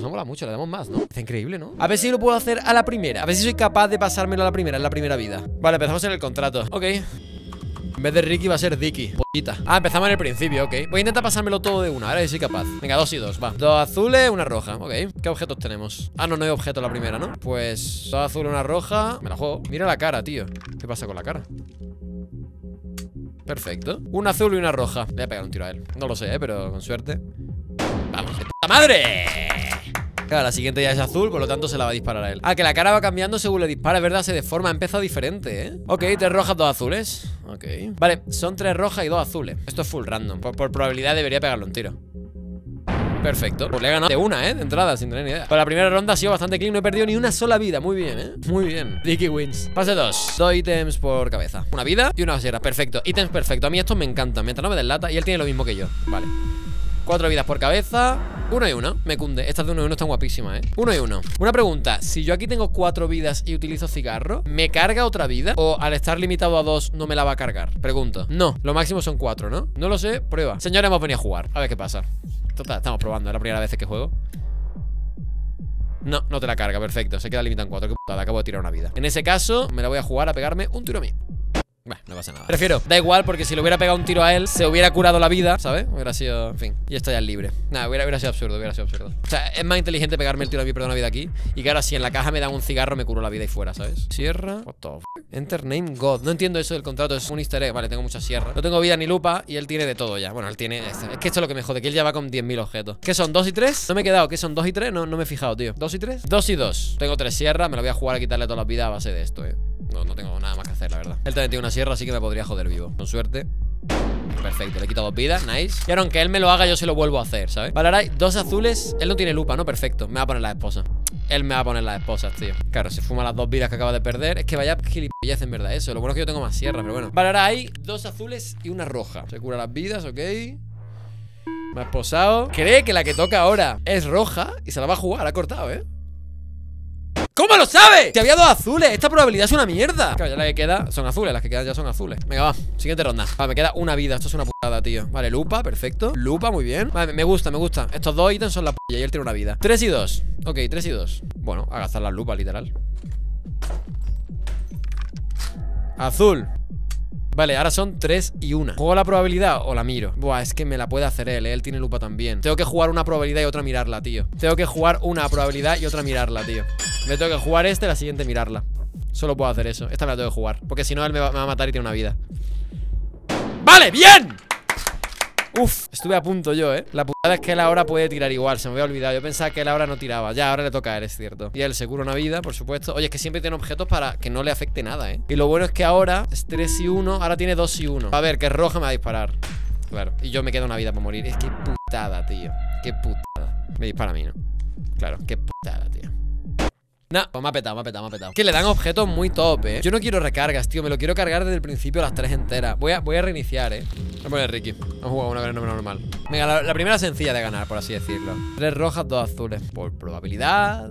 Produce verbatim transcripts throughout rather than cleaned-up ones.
no mola mucho, le damos más, ¿no? Está increíble, ¿no? A ver si lo puedo hacer a la primera. A ver si soy capaz de pasármelo a la primera, en la primera vida. Vale, empezamos en el contrato. Ok. En vez de Ricky va a ser Dicky. Pollita. Ah, empezamos en el principio, ok. Voy a intentar pasármelo todo de una, a ver si soy capaz. Venga, dos y dos, va. Dos azules, una roja, ok. ¿Qué objetos tenemos? Ah, no, no hay objeto la primera, ¿no? Pues dos azules, una roja. Me la juego. Mira la cara, tío. ¿Qué pasa con la cara? Perfecto. Un azul y una roja. Le voy a pegar un tiro a él. No lo sé, ¿eh? Pero con suerte. ¡Vamos! ¡De puta madre! Claro, la siguiente ya es azul, por lo tanto se la va a disparar a él. Ah, que la cara va cambiando según le dispara, es verdad, se deforma, ha empezado diferente, ¿eh? Ok, tres rojas, dos azules. Ok. Vale, son tres rojas y dos azules. Esto es full random. Por, por probabilidad debería pegarle un tiro. Perfecto. Pues le he ganado de una, ¿eh? De entrada, sin tener ni idea. Pues la primera ronda ha sido bastante clean. No he perdido ni una sola vida. Muy bien, ¿eh? Muy bien. Dicky wins. Pase dos. Dos ítems por cabeza. Una vida y una sierra. Perfecto. Ítems perfecto. A mí estos me encantan. Mientras no me deslata. Y él tiene lo mismo que yo. Vale. Cuatro vidas por cabeza. Uno y uno. Me cunde. Estas de uno y uno están guapísimas, ¿eh? Uno y uno. Una pregunta. Si yo aquí tengo cuatro vidas y utilizo cigarro, ¿me carga otra vida? ¿O al estar limitado a dos no me la va a cargar? Pregunto. No. Lo máximo son cuatro, ¿no? No lo sé. Prueba. Señores, hemos venido a jugar. A ver qué pasa. Total, estamos probando. Es la primera vez que juego. No, no te la carga. Perfecto. Se queda limitado en cuatro. Qué putada. Acabo de tirar una vida. En ese caso, me la voy a jugar a pegarme un tiro a mí. Bueno, no pasa nada. Prefiero, da igual, porque si le hubiera pegado un tiro a él, se hubiera curado la vida, ¿sabes? Hubiera sido, en fin, y esto ya es libre. Nada, hubiera, hubiera sido absurdo, hubiera sido absurdo. O sea, es más inteligente pegarme el tiro a mí y perder una vida aquí. Y que ahora si en la caja me dan un cigarro, me curo la vida y fuera, ¿sabes? Sierra. What the f Enter name God. No entiendo eso del contrato, es un easter egg. Vale, tengo mucha sierra. No tengo vida ni lupa y él tiene de todo ya. Bueno, él tiene... Es que esto es lo que me jode, que él ya va con diez mil objetos. ¿Qué son? ¿Dos y tres? No me he quedado. ¿Qué son? ¿Dos y tres? No, no me he fijado, tío. ¿Dos y tres? Dos y dos. Tengo tres sierras, me la voy a jugar a quitarle todas las vidas a base de esto, eh. No, no tengo nada más que hacer, la verdad. Él también tiene una sierra, así que me podría joder vivo. Con suerte. Perfecto, le he quitado dos vidas, nice. Y ahora aunque él me lo haga, yo se lo vuelvo a hacer, ¿sabes? Vale, ahora hay dos azules. Él no tiene lupa, ¿no? Perfecto, me va a poner las esposas. Él me va a poner las esposas, tío. Claro, se fuma las dos vidas que acaba de perder. Es que vaya gilipollez en verdad eso. Lo bueno es que yo tengo más sierra, pero bueno. Vale, ahora hay dos azules y una roja. Se cura las vidas, ok. Me ha esposado. Cree que la que toca ahora es roja y se la va a jugar, ha cortado, ¿eh? ¿Cómo lo sabe? Que había dos azules. Esta probabilidad es una mierda. Claro, ya la que queda son azules. Las que quedan ya son azules. Venga, va. Siguiente ronda. Vale, me queda una vida. Esto es una putada, tío. Vale, lupa, perfecto. Lupa, muy bien. Vale, me gusta, me gusta. Estos dos ítems son la polla y él tiene una vida. Tres y dos. Ok, tres y dos. Bueno, a gastar las lupas, literal. Azul. Vale, ahora son tres y una. ¿Juego la probabilidad o la miro? Buah, es que me la puede hacer él, ¿eh? Él tiene lupa también. Tengo que jugar una probabilidad y otra mirarla, tío. Tengo que jugar una probabilidad y otra mirarla, tío. Me tengo que jugar este, la siguiente mirarla. Solo puedo hacer eso. Esta me la tengo que jugar, porque si no él me va, me va a matar y tiene una vida. ¡Vale! ¡Bien! Uf, estuve a punto yo, ¿eh? La putada es que él ahora puede tirar igual. Se me había olvidado. Yo pensaba que él ahora no tiraba. Ya, ahora le toca a él, es cierto. Y él se cura una vida, por supuesto. Oye, es que siempre tiene objetos para que no le afecte nada, ¿eh? Y lo bueno es que ahora es tres y uno. Ahora tiene dos y uno. A ver, que es roja me va a disparar. Claro. Y yo me quedo una vida para morir. Es que putada, tío. Qué putada. Me dispara a mí, ¿no? Claro, qué putada, tío. No, pues me ha petado, me ha petado, me ha petado. Que le dan objetos muy top, eh. Yo no quiero recargas, tío. Me lo quiero cargar desde el principio las tres enteras. Voy a, voy a reiniciar, eh. Voy a poner Ricky. Vamos a jugar una vez normal. Venga, la, la primera sencilla de ganar, por así decirlo. Tres rojas, dos azules. Por probabilidad.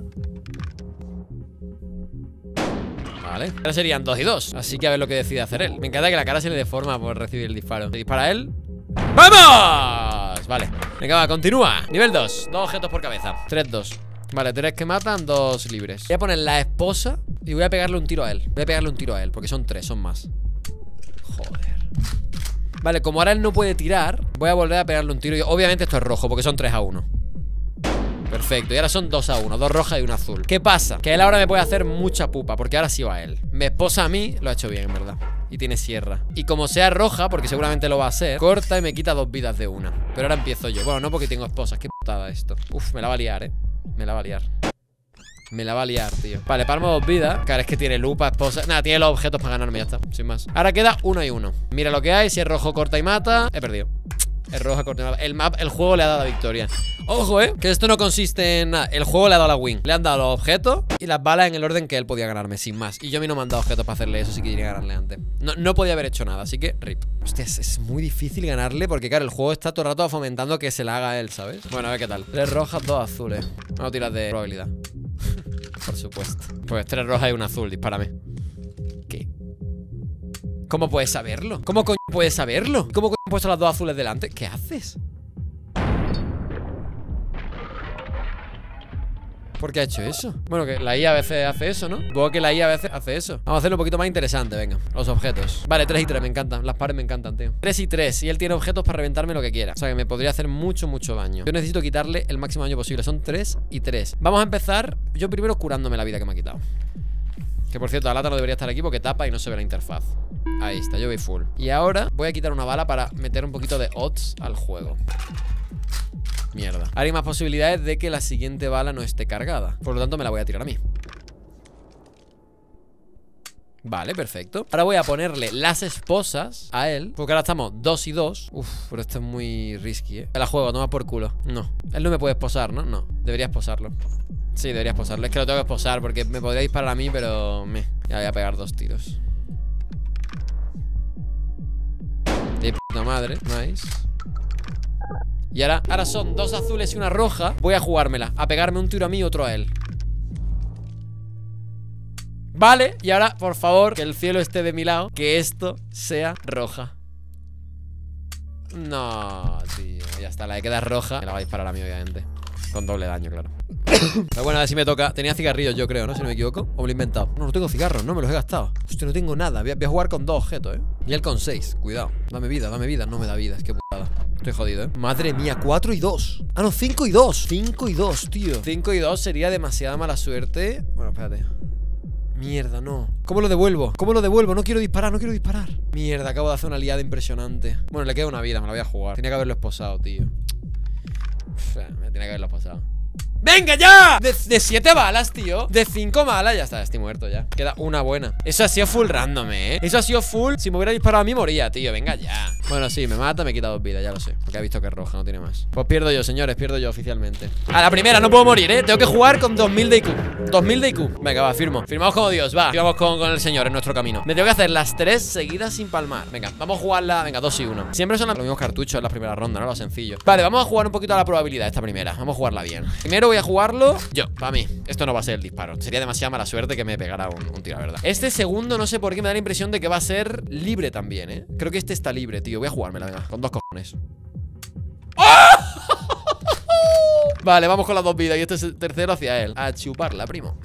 Vale. Ahora serían dos y dos. Así que a ver lo que decide hacer él. Me encanta que la cara se le deforma por recibir el disparo. ¿Se dispara él? ¡Vamos! Vale. Venga, va, continúa. Nivel dos. Dos objetos por cabeza. Tres, dos. Vale, tres que matan, dos libres. Voy a poner la esposa y voy a pegarle un tiro a él. Voy a pegarle un tiro a él, porque son tres, son más. Joder. Vale, como ahora él no puede tirar, voy a volver a pegarle un tiro y obviamente esto es rojo, porque son tres a uno. Perfecto, y ahora son dos a uno, dos rojas y una azul. ¿Qué pasa? Que él ahora me puede hacer mucha pupa, porque ahora sí va él. Me esposa a mí, lo ha hecho bien, en verdad. Y tiene sierra. Y como sea roja, porque seguramente lo va a ser, corta y me quita dos vidas de una. Pero ahora empiezo yo. Bueno, no porque tengo esposas, qué putada esto. Uf, me la va a liar, eh. Me la va a liar. Me la va a liar, tío. Vale, palmo dos vidas. Claro, es que tiene lupa, esposa. Nada, tiene los objetos para ganarme, ya está. Sin más. Ahora queda uno y uno. Mira lo que hay. Si es rojo, corta y mata. He perdido. Es roja, corta y mata. El map, el juego le ha dado la victoria. Ojo, eh. Que esto no consiste en nada. El juego le ha dado la win. Le han dado los objetos y las balas en el orden que él podía ganarme, sin más. Y yo a mí no me han dado objetos para hacerle eso. Sí que quería ganarle antes. No, no podía haber hecho nada, así que rip. Hostia, es, es muy difícil ganarle porque, claro, el juego está todo el rato fomentando que se la haga él, ¿sabes? Bueno, a ver qué tal. Tres rojas, dos azules. Vamos a tirar de probabilidad. Por supuesto. Pues tres rojas y un azul, dispárame. ¿Qué? ¿Cómo puedes saberlo? ¿Cómo coño puedes saberlo? ¿Cómo coño he puesto las dos azules delante? ¿Qué haces? ¿Por qué ha hecho eso? Bueno, que la I A a veces hace eso, ¿no? Supongo que la I A a veces hace eso. Vamos a hacerlo un poquito más interesante, venga. Los objetos. Vale, tres y tres, me encantan. Las pares me encantan, tío. tres y tres. Y él tiene objetos para reventarme lo que quiera. O sea, que me podría hacer mucho, mucho daño. Yo necesito quitarle el máximo daño posible. Son tres y tres. Vamos a empezar yo primero curándome la vida que me ha quitado. Que por cierto, la lata no debería estar aquí porque tapa y no se ve la interfaz. Ahí está, yo voy full. Y ahora voy a quitar una bala para meter un poquito de odds al juego. Mierda. Ahora hay más posibilidades de que la siguiente bala no esté cargada. Por lo tanto me la voy a tirar a mí. Vale, perfecto. Ahora voy a ponerle las esposas a él, porque ahora estamos dos y dos. Uf, pero esto es muy risky, eh. Me la juego, toma por culo. No, él no me puede esposar, ¿no? No, debería esposarlo. Sí, debería esposarlo. Es que lo tengo que esposar porque me podría disparar a mí, pero me... Ya voy a pegar dos tiros. De puta madre, nice. Y ahora, ahora son dos azules y una roja. Voy a jugármela, a pegarme un tiro a mí y otro a él. Vale, y ahora, por favor, que el cielo esté de mi lado. Que esto sea roja. No, tío, ya está, la de queda roja. Me la va a disparar a mí, obviamente. Con doble daño, claro. Pero bueno, a ver si me toca. Tenía cigarrillos, yo creo, ¿no? Si no me equivoco. O me lo he inventado. No, no tengo cigarros, no me los he gastado. Hostia, no tengo nada. Voy a, voy a jugar con dos objetos, ¿eh? Y él con seis. Cuidado. Dame vida, dame vida. No me da vida, es que putada. Estoy jodido, ¿eh? Madre mía, cuatro y dos. Ah, no, cinco y dos. cinco y dos, tío. cinco y dos sería demasiada mala suerte. Bueno, espérate. Mierda, no. ¿Cómo lo devuelvo? ¿Cómo lo devuelvo? No quiero disparar, no quiero disparar. Mierda, acabo de hacer una liada impresionante. Bueno, le queda una vida, me la voy a jugar. Tenía que haberlo esposado, tío. Uf, me tenía que haberlo esposado. ¡Venga ya! De, de siete balas, tío. De cinco balas, ya está, estoy muerto ya. Queda una buena. Eso ha sido full random, eh. Eso ha sido full. Si me hubiera disparado a mí, moría, tío. Venga ya. Bueno, sí, me mata, me quita dos vidas, ya lo sé. Porque he visto que es roja, no tiene más. Pues pierdo yo, señores, pierdo yo oficialmente. A la primera, no puedo morir, eh. Tengo que jugar con dos mil de I Q. dos mil de I Q. Venga, va, firmo. Firmamos como Dios, va. Firmamos con, con el señor en nuestro camino. Me tengo que hacer las tres seguidas sin palmar. Venga, vamos a jugarla. Venga, dos y uno. Siempre son los mismos cartuchos en la primera ronda, ¿no? Lo sencillo. Vale, vamos a jugar un poquito a la probabilidad esta primera. Vamos a jugarla bien. Primero voy a jugarlo yo, para mí. Esto no va a ser el disparo. Sería demasiada mala suerte que me pegara un, un tiro, la verdad. Este segundo, no sé por qué, me da la impresión de que va a ser libre también, ¿eh? Creo que este está libre, tío. Voy a jugármela, venga, con dos cojones. ¡Oh! Vale, vamos con las dos vidas. Y este es el tercero hacia él. A chuparla, primo.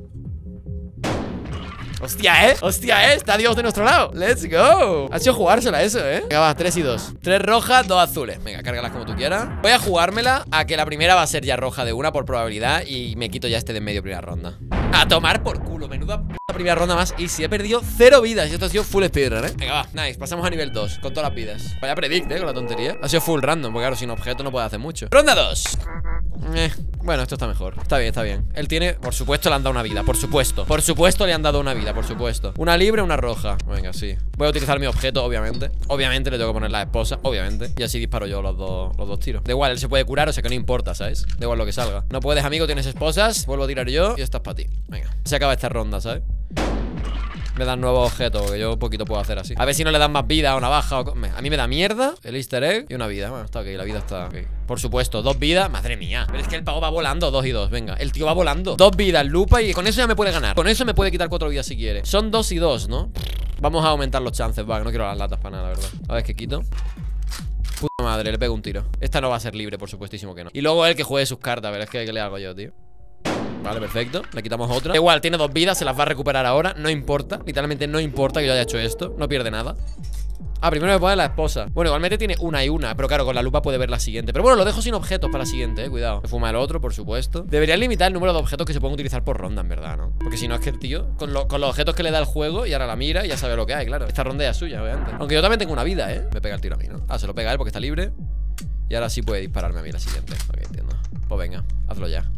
Hostia, eh, hostia, eh, está Dios de nuestro lado. Let's go. Ha sido jugársela eso, eh. Venga, va, tres y dos. Tres rojas, dos azules. Venga, cárgalas como tú quieras. Voy a jugármela a que la primera va a ser ya roja de una por probabilidad. Y me quito ya este de en medio primera ronda. A tomar por culo, menuda puta primera ronda más. Y si he perdido cero vidas. Y esto ha sido full speedrun, eh. Venga, va, nice, pasamos a nivel dos, con todas las vidas. Vaya predict, eh, con la tontería. Ha sido full random, porque claro, sin objeto no puede hacer mucho. Ronda dos. Eh, bueno, esto está mejor. Está bien, está bien. Él tiene, por supuesto, le han dado una vida. Por supuesto, por supuesto le han dado una vida, por supuesto. Una libre, una roja. Venga, sí. Voy a utilizar mi objeto, obviamente. Obviamente le tengo que poner la esposa, obviamente. Y así disparo yo los dos, los dos tiros. Da igual, él se puede curar, o sea que no importa, ¿sabes? Da igual lo que salga. No puedes, amigo, tienes esposas. Vuelvo a tirar yo y esta es para ti. Venga, se acaba esta ronda, ¿sabes? Me dan nuevos objetos, porque yo poquito puedo hacer así. A ver si no le dan más vida o una baja o... A mí me da mierda el easter egg y una vida. Bueno, está ok, la vida está ok. Por supuesto, dos vidas, madre mía. Pero es que el pavo va volando, dos y dos, venga. El tío va volando. Dos vidas, lupa, y con eso ya me puede ganar. Con eso me puede quitar cuatro vidas si quiere. Son dos y dos, ¿no? Vamos a aumentar los chances, va, que no quiero las latas para nada, la verdad. A ver, ¿qué quito? Puta madre, le pego un tiro. Esta no va a ser libre, por supuestísimo que no. Y luego él que juegue sus cartas, pero es que ¿qué le hago yo, tío? Vale, perfecto, le quitamos otra. Igual, tiene dos vidas, se las va a recuperar ahora. No importa, literalmente no importa que yo haya hecho esto. No pierde nada. Ah, primero me pone la esposa. Bueno, igualmente tiene una y una, pero claro, con la lupa puede ver la siguiente. Pero bueno, lo dejo sin objetos para la siguiente, eh, cuidado. Se fuma el otro, por supuesto. Debería limitar el número de objetos que se pueden utilizar por ronda, en verdad, ¿no? Porque si no es que el tío, con, lo, con los objetos que le da el juego, y ahora la mira y ya sabe lo que hay, claro. Esta ronda ya es suya, obviamente. Aunque yo también tengo una vida, ¿eh? Me pega el tiro a mí, ¿no? Ah, se lo pega a él porque está libre. Y ahora sí puede dispararme a mí la siguiente. Ok, entiendo. Pues venga, hazlo ya.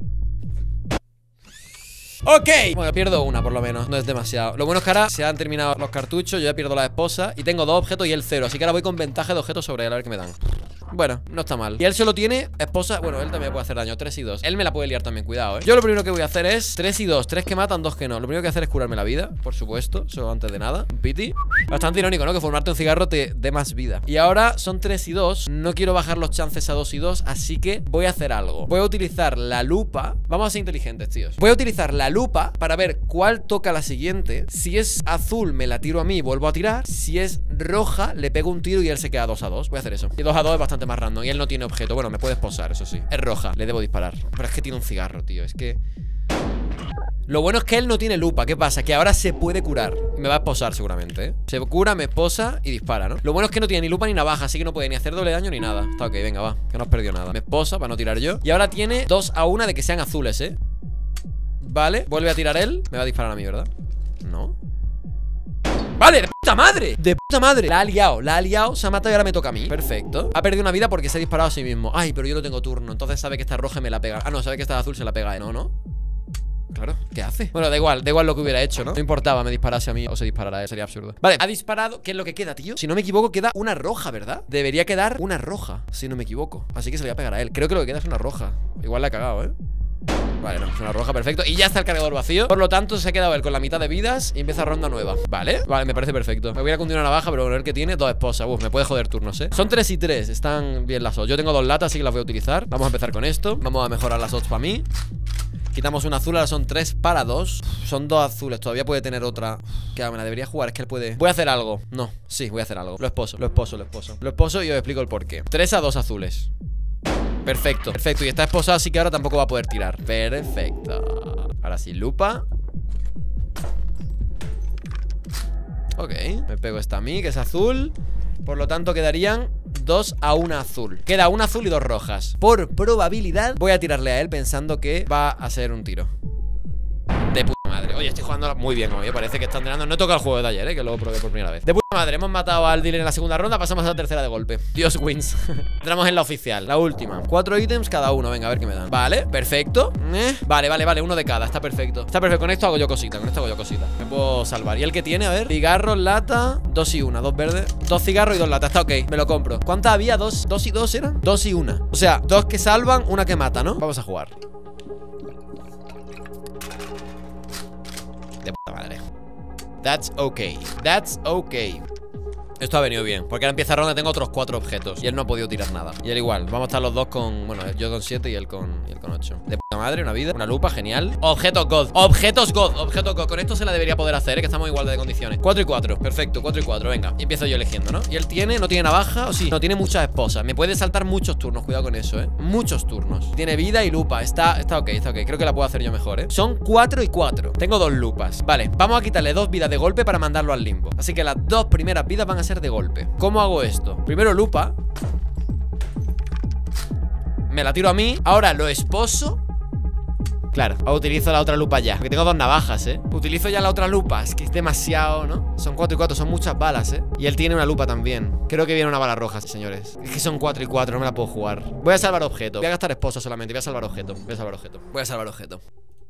Ok, bueno, pierdo una por lo menos, no es demasiado. Lo bueno es que ahora se han terminado los cartuchos. Yo ya pierdo la esposa y tengo dos objetos y él cero. Así que ahora voy con ventaja de objetos sobre él, a ver qué me dan. Bueno, no está mal. Y él solo tiene esposa. Bueno, él también puede hacer daño, tres y dos. Él me la puede liar también, cuidado, eh. Yo lo primero que voy a hacer es tres y dos, tres que matan, dos que no. Lo primero que voy a hacer es curarme la vida, por supuesto, solo antes de nada. Un piti. Bastante irónico, ¿no? Que fumarte un cigarro te dé más vida. Y ahora son tres y dos. No quiero bajar los chances a dos y dos, así que voy a hacer algo. Voy a utilizar la lupa. Vamos a ser inteligentes, tíos. Voy a utilizar la lupa para ver cuál toca la siguiente. Si es azul, me la tiro a mí y vuelvo a tirar. Si es roja, le pego un tiro y él se queda dos a dos. Voy a hacer eso. Y dos a dos es bastante más random. Y él no tiene objeto. Bueno, me puede esposar, eso sí. Es roja, le debo disparar. Pero es que tiene un cigarro, tío. Es que... Lo bueno es que él no tiene lupa. ¿Qué pasa? Que ahora se puede curar. Me va a esposar seguramente, ¿eh? Se cura, me esposa y dispara, ¿no? Lo bueno es que no tiene ni lupa ni navaja, así que no puede ni hacer doble daño ni nada. Está ok, venga, va, que no has perdido nada. Me esposa para no tirar yo. Y ahora tiene dos a una de que sean azules, ¿eh? Vale, vuelve a tirar él. Me va a disparar a mí, ¿verdad? No. ¡Vale! ¡De puta madre! ¡De puta madre! La ha liado, la ha liado, se ha matado y ahora me toca a mí. Perfecto. Ha perdido una vida porque se ha disparado a sí mismo. Ay, pero yo no tengo turno. Entonces sabe que esta roja me la pega. Ah, no, sabe que esta azul se la pega. No, no. Claro, ¿qué hace? Bueno, da igual, da igual lo que hubiera hecho, ¿no? No importaba, me disparase a mí o se disparara, ¿eh? Sería absurdo. Vale, ha disparado. ¿Qué es lo que queda, tío? Si no me equivoco, queda una roja, ¿verdad? Debería quedar una roja, si no me equivoco. Así que se le voy a pegar a él. Creo que lo que queda es una roja. Igual la ha cagado, ¿eh? Vale, no, es una roja, perfecto. Y ya está el cargador vacío. Por lo tanto, se ha quedado él con la mitad de vidas y empieza ronda nueva. Vale, vale, me parece perfecto. Me voy a continuar una navaja, pero el que tiene dos esposas. Uf, me puede joder turnos, ¿eh? Son tres y tres, están bien las odds. Yo tengo dos latas, así que las voy a utilizar. Vamos a empezar con esto. Vamos a mejorar las odds para mí. Quitamos una azul, ahora son tres para dos. Son dos azules, todavía puede tener otra. Que me la debería jugar, es que él puede. Voy a hacer algo. No, sí, voy a hacer algo. Lo esposo, lo esposo, lo esposo. Lo esposo y os explico el porqué. Tres a dos azules. Perfecto, perfecto. Y está esposado, así que ahora tampoco va a poder tirar. Perfecto. Ahora sí, lupa. Ok, me pego esta a mí, que es azul. Por lo tanto quedarían dos a una azul. Queda una azul y dos rojas. Por probabilidad voy a tirarle a él pensando que va a ser un tiro. De puta madre. Oye, estoy jugando muy bien hoy, ¿eh? Parece que está entrenando. No he tocado el juego de ayer, ¿eh? Que luego probé por primera vez. De puta madre, hemos matado al dealer en la segunda ronda. Pasamos a la tercera de golpe. Dios wins. Entramos en la oficial, la última. Cuatro ítems cada uno, venga, a ver qué me dan. Vale, perfecto. eh. Vale, vale, vale, uno de cada, está perfecto. Está perfecto, con esto hago yo cosita. Con esto hago yo cosita. Me puedo salvar. ¿Y el que tiene? A ver, cigarros, lata. Dos y una, dos verdes. Dos cigarros y dos latas, está ok, me lo compro. ¿Cuántas había? ¿Dos, dos y dos eran? Dos y una. O sea, dos que salvan, una que mata, ¿no? Vamos a jugar. De puta madre. That's okay. That's okay. Esto ha venido bien, porque ahora empieza ronda, tengo otros cuatro objetos y él no ha podido tirar nada. Y él igual, vamos a estar los dos con, bueno, yo con siete y él con, y él con ocho. De puta madre, una vida, una lupa, genial. Objetos God, objetos God, objetos God. Con esto se la debería poder hacer, ¿eh? Que estamos igual de condiciones. Cuatro y cuatro, perfecto, cuatro y cuatro, venga. Y empiezo yo eligiendo, ¿no? Y él tiene, no tiene navaja, o sí, no tiene muchas esposas. Me puede saltar muchos turnos, cuidado con eso, ¿eh? Muchos turnos. Tiene vida y lupa, está, está ok, está ok. Creo que la puedo hacer yo mejor, ¿eh? Son cuatro y cuatro. Tengo dos lupas. Vale, vamos a quitarle dos vidas de golpe para mandarlo al limbo. Así que las dos primeras vidas van a ser de golpe. ¿Cómo hago esto? Primero lupa. Me la tiro a mí. Ahora lo esposo. Claro, utilizo la otra lupa ya, porque tengo dos navajas, ¿eh? Utilizo ya la otra lupa, es que es demasiado, ¿no? Son cuatro y cuatro, son muchas balas, ¿eh? Y él tiene una lupa también. Creo que viene una bala roja, señores. Es que son cuatro y cuatro, no me la puedo jugar. Voy a salvar objeto. Voy a gastar esposa solamente, voy a salvar objeto. Voy a salvar objeto. Voy a salvar objeto.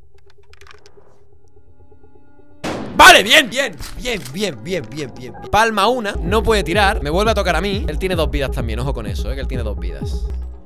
Vale, bien, bien, bien, bien, bien, bien, bien. Palma una, no puede tirar. Me vuelve a tocar a mí. Él tiene dos vidas también, ojo con eso, ¿eh? Que él tiene dos vidas.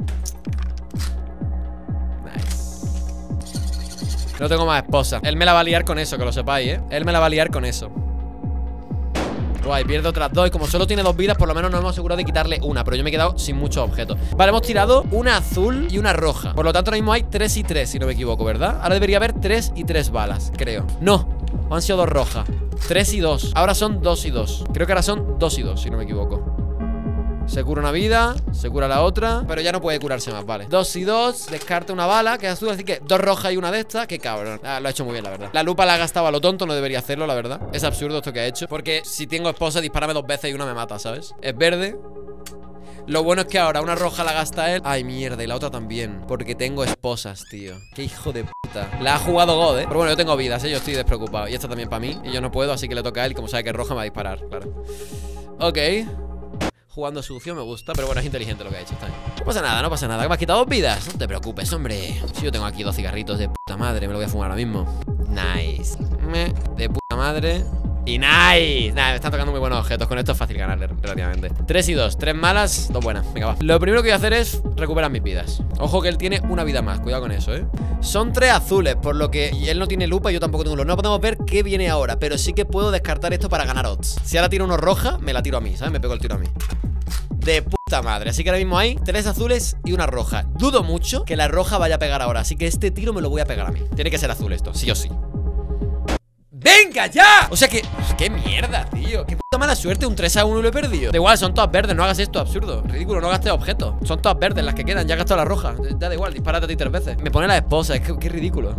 No tengo más esposa. Él me la va a liar con eso, que lo sepáis, ¿eh? Él me la va a liar con eso. Guay, pierde otras dos. Y como solo tiene dos vidas, por lo menos nos hemos asegurado de quitarle una. Pero yo me he quedado sin muchos objetos. Vale, hemos tirado una azul y una roja. Por lo tanto, ahora mismo hay tres y tres, si no me equivoco, ¿verdad? Ahora debería haber tres y tres balas, creo. No, han sido dos rojas. Tres y dos. Ahora son dos y dos. Creo que ahora son dos y dos, si no me equivoco. Se cura una vida, se cura la otra, pero ya no puede curarse más, vale. Dos y dos, descarta una bala, que es azul, así que dos rojas y una de estas. Qué cabrón, ah, lo ha hecho muy bien, la verdad. La lupa la ha gastado a lo tonto, no debería hacerlo, la verdad. Es absurdo esto que ha hecho, porque si tengo esposa, dispárame dos veces y una me mata, ¿sabes? Es verde. Lo bueno es que ahora una roja la gasta él. Ay, mierda, y la otra también, porque tengo esposas, tío. Qué hijo de puta. La ha jugado God, ¿eh? Pero bueno, yo tengo vidas, ¿eh? Yo estoy despreocupado. Y esta también para mí, y yo no puedo, así que le toca a él. Y como sabe que es roja, me va a disparar, claro. Ok. Jugando sucio me gusta, pero bueno, es inteligente lo que ha hecho, está bien. No pasa nada, no pasa nada, que me has quitado dos vidas. No te preocupes, hombre. Si yo tengo aquí dos cigarritos de puta madre, me lo voy a fumar ahora mismo. Nice. De puta madre. Y nice. Nada, me están tocando muy buenos objetos. Con esto es fácil ganarle, relativamente. Tres y dos, tres malas, dos buenas. Venga, va. Lo primero que voy a hacer es recuperar mis vidas. Ojo que él tiene una vida más, cuidado con eso, eh. Son tres azules, por lo que y él no tiene lupa y yo tampoco tengo lupa. No podemos ver qué viene ahora, pero sí que puedo descartar esto para ganar odds. Si ahora tiro uno roja, me la tiro a mí, ¿sabes? Me pego el tiro a mí. De puta madre. Así que ahora mismo hay tres azules y una roja. Dudo mucho que la roja vaya a pegar ahora, así que este tiro me lo voy a pegar a mí. Tiene que ser azul esto, sí o sí. ¡Venga! ¡Venga, ya! O sea que... ¡Qué mierda, tío! ¡Qué puta mala suerte! Un tres a uno lo he perdido. Da igual, son todas verdes, no hagas esto, absurdo. Ridículo, no gastes objetos. Son todas verdes las que quedan, ya he gastado la roja. Ya da igual, dispárate a ti tres veces. Me pone la esposa, es que qué ridículo.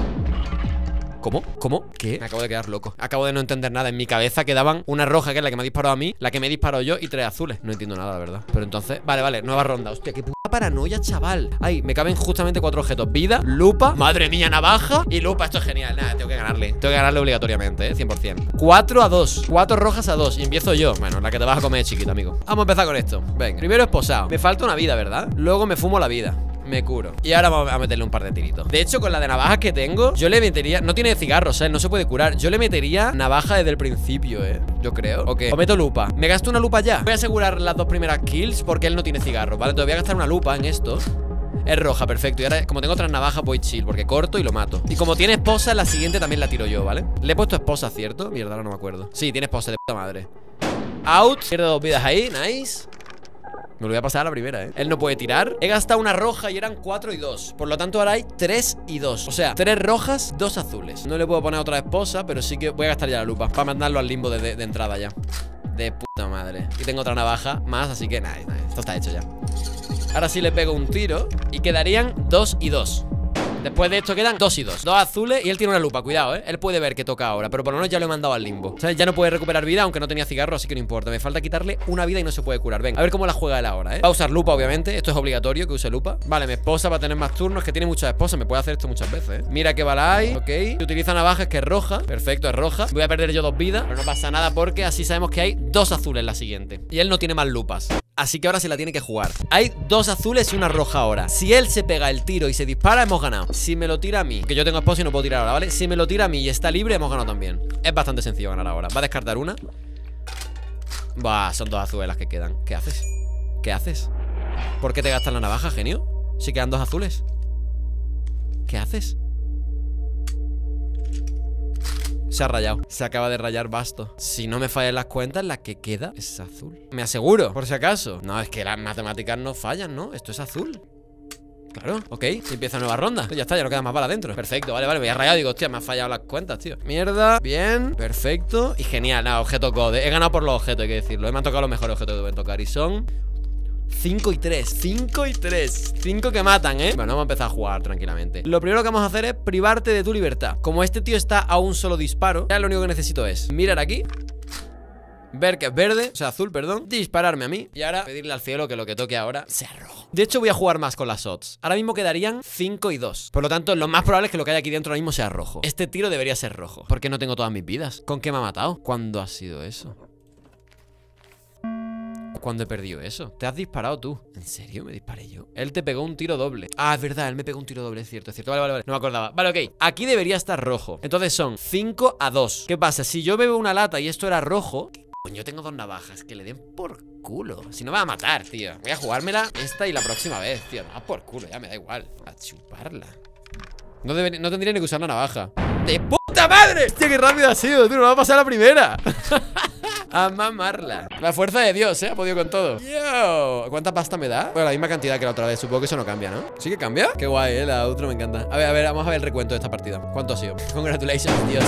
¿Cómo? ¿Cómo? ¿Qué? Me acabo de quedar loco. Acabo de no entender nada. En mi cabeza quedaban una roja, que es la que me ha disparado a mí, la que me he disparado yo, y tres azules. No entiendo nada, la verdad. Pero entonces, vale, vale, nueva ronda. Hostia, qué puta paranoia, chaval. Ay, me caben justamente cuatro objetos. Vida, lupa, madre mía, navaja y lupa. Esto es genial. Nada, tengo que ganarle. Tengo que ganarle obligatoriamente, eh, cien por cien. cuatro a dos. cuatro rojas a dos. Y empiezo yo. Bueno, la que te vas a comer, chiquita, amigo. Vamos a empezar con esto. Venga. Primero esposado. Me falta una vida, ¿verdad? Luego me fumo la vida. Me curo. Y ahora vamos a meterle un par de tiritos. De hecho, con la de navajas que tengo, yo le metería... No tiene cigarros, ¿eh? No se puede curar. Yo le metería navaja desde el principio, ¿eh? Yo creo. Ok. O meto lupa. Me gasto una lupa ya. Voy a asegurar las dos primeras kills porque él no tiene cigarros, ¿vale? Entonces voy a gastar una lupa en esto. Es roja, perfecto. Y ahora, como tengo otras navajas, voy chill, porque corto y lo mato. Y como tiene esposa, la siguiente también la tiro yo, ¿vale? Le he puesto esposa, ¿cierto? Mierda, ahora no me acuerdo. Sí, tiene esposa, de puta madre. Out. Pierdo dos vidas ahí, nice. Me lo voy a pasar a la primera, ¿eh? Él no puede tirar. He gastado una roja y eran cuatro y dos. Por lo tanto, ahora hay tres y dos. O sea, tres rojas, dos azules. No le puedo poner otra esposa, pero sí que voy a gastar ya la lupa para mandarlo al limbo de, de, de entrada ya. De puta madre. Y tengo otra navaja más, así que nada, nada, esto está hecho ya. Ahora sí le pego un tiro y quedarían dos y dos. Después de esto quedan dos y dos. Dos azules y él tiene una lupa, cuidado, eh. Él puede ver que toca ahora, pero por lo menos ya lo he mandado al limbo. ¿Sabes? Ya no puede recuperar vida, aunque no tenía cigarro, así que no importa. Me falta quitarle una vida y no se puede curar. Venga, a ver cómo la juega él ahora, eh. Va a usar lupa, obviamente. Esto es obligatorio que use lupa. Vale, mi esposa va a tener más turnos. Que tiene muchas esposas, me puede hacer esto muchas veces, eh. Mira que bala hay, ok. Utiliza navajas, que es roja. Perfecto, es roja. Voy a perder yo dos vidas, pero no pasa nada porque así sabemos que hay dos azules en la siguiente. Y él no tiene más lupas. Así que ahora se la tiene que jugar. Hay dos azules y una roja ahora. Si él se pega el tiro y se dispara, hemos ganado. Si me lo tira a mí, que yo tengo esposa y no puedo tirar ahora, ¿vale? Si me lo tira a mí y está libre, hemos ganado también. Es bastante sencillo ganar ahora. Va a descartar una. Bah, son dos azules las que quedan. ¿Qué haces? ¿Qué haces? ¿Por qué te gastas la navaja, genio? Si quedan dos azules. ¿Qué haces? Se ha rayado, se acaba de rayar basto. Si no me fallan las cuentas, la que queda es azul. Me aseguro, por si acaso. No, es que las matemáticas no fallan, ¿no? Esto es azul. Claro, ok, y empieza nueva ronda. Pues ya está, ya no queda más bala dentro. Perfecto, vale, vale, me había rayado. Digo, hostia, me han fallado las cuentas, tío. Mierda, bien, perfecto. Y genial, nada, objeto code. He ganado por los objetos, hay que decirlo. Me han tocado los mejores objetos que deben tocar. Y son... cinco y tres, cinco y tres. cinco que matan, ¿eh? Bueno, vamos a empezar a jugar tranquilamente. Lo primero que vamos a hacer es privarte de tu libertad. Como este tío está a un solo disparo, ya lo único que necesito es mirar aquí, ver que es verde, o sea, azul, perdón, dispararme a mí y ahora pedirle al cielo que lo que toque ahora sea rojo. De hecho, voy a jugar más con las odds. Ahora mismo quedarían cinco y dos. Por lo tanto, lo más probable es que lo que hay aquí dentro ahora mismo sea rojo. Este tiro debería ser rojo, porque no tengo todas mis vidas. ¿Con qué me ha matado? ¿Cuándo ha sido eso? ¿Cuándo he perdido eso? Te has disparado tú. ¿En serio? ¿Me disparé yo? Él te pegó un tiro doble. Ah, es verdad, él me pegó un tiro doble, es cierto, es cierto. Vale, vale, vale. No me acordaba. Vale, ok. Aquí debería estar rojo. Entonces son cinco a dos. ¿Qué pasa? Si yo bebo una lata y esto era rojo... ¿Qué coño? Tengo dos navajas. Que le den por culo. Si no me va a matar, tío. Voy a jugármela esta y la próxima vez, tío. No, por culo, ya me da igual. A chuparla. No, debería, no tendría ni que usar la navaja. ¡De puta madre! Hostia, qué rápido ha sido, tío. No va a pasar la primera. A mamarla. La fuerza de Dios, ¿eh? Ha podido con todo. Yo. ¿Cuánta pasta me da? Bueno, la misma cantidad que la otra vez. Supongo que eso no cambia, ¿no? ¿Sí que cambia? Qué guay, ¿eh? La otra me encanta. A ver, a ver, vamos a ver el recuento de esta partida. ¿Cuánto ha sido? Congratulations, Dios.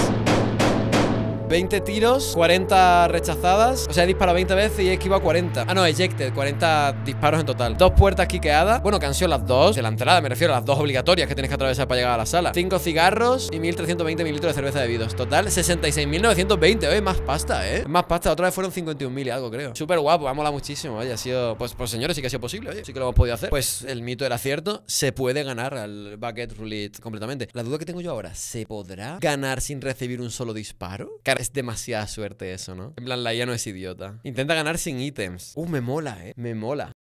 veinte tiros, cuarenta rechazadas. O sea, he disparado veinte veces y he esquivado cuarenta. Ah, no, ejected, cuarenta disparos en total. Dos puertas quiqueadas. Bueno, que han sido las dos de la entrada, me refiero a las dos obligatorias que tienes que atravesar para llegar a la sala. Cinco cigarros y mil trescientos veinte mililitros de cerveza bebidos. Total, sesenta y seis mil novecientos veinte. Oye, más pasta, ¿eh? Más pasta, otra vez fueron cincuenta y un mil y algo, creo. Súper guapo, me ha molado muchísimo. Oye, ha sido... Pues, pues señores, sí que ha sido posible, oye. Sí que lo hemos podido hacer. Pues el mito era cierto. Se puede ganar al Bucket Roulette completamente. La duda que tengo yo ahora, ¿se podrá ganar sin recibir un solo disparo? Cara, es demasiada suerte eso, ¿no? En plan, la I A no es idiota. Intenta ganar sin ítems. Uh, me mola, eh. Me mola.